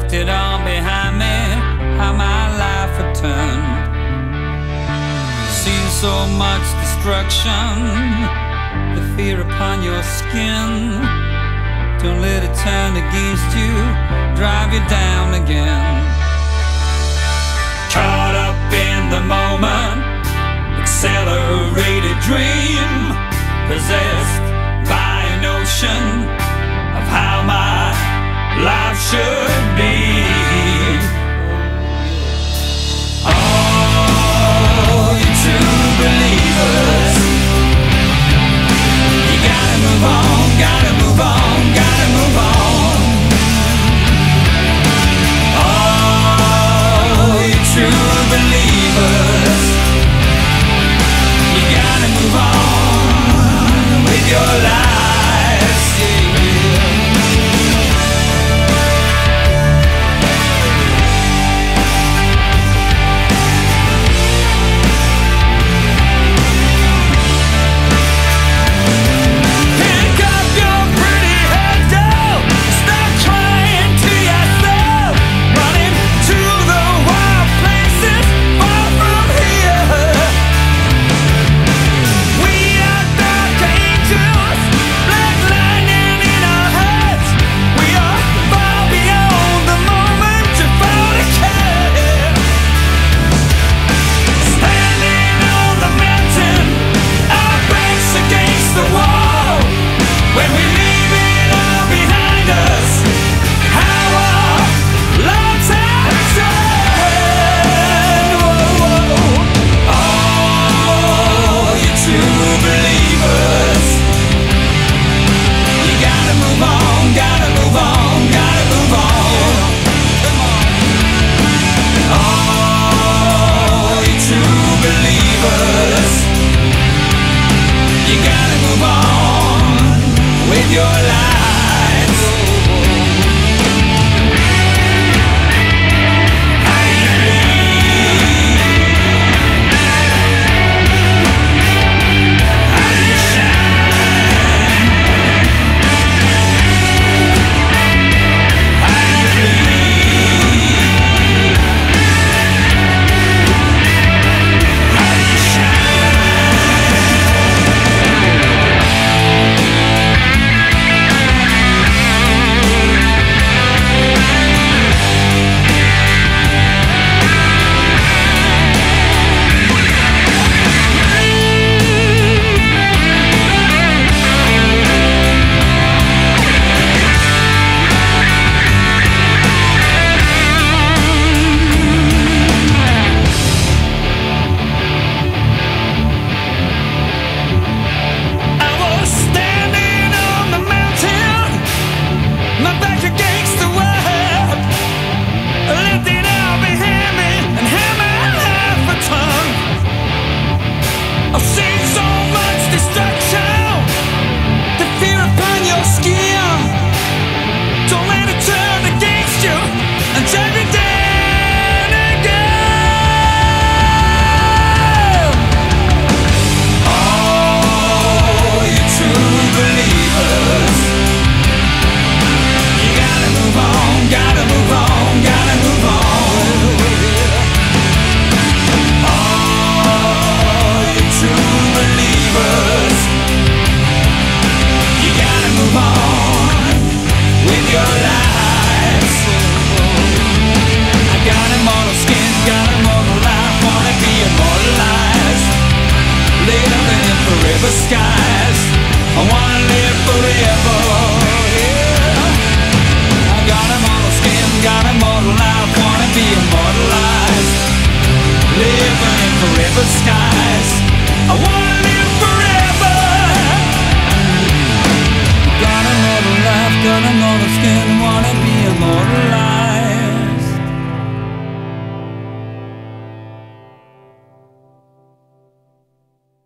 left it all behind me, how my life had turned. Seen so much destruction, the fear upon your skin. Don't let it turn against you, drive you down again. Caught up in the moment, accelerated dream, possessed by a notion of how my life should be. Oh, you true believers, you gotta move on, gotta move on, gotta move on. Oh, you true believers, you gotta move on with your lives, yeah. Skies, I wanna live forever, yeah. I got immortal skin, got immortal life, wanna be immortalized, living in forever skies.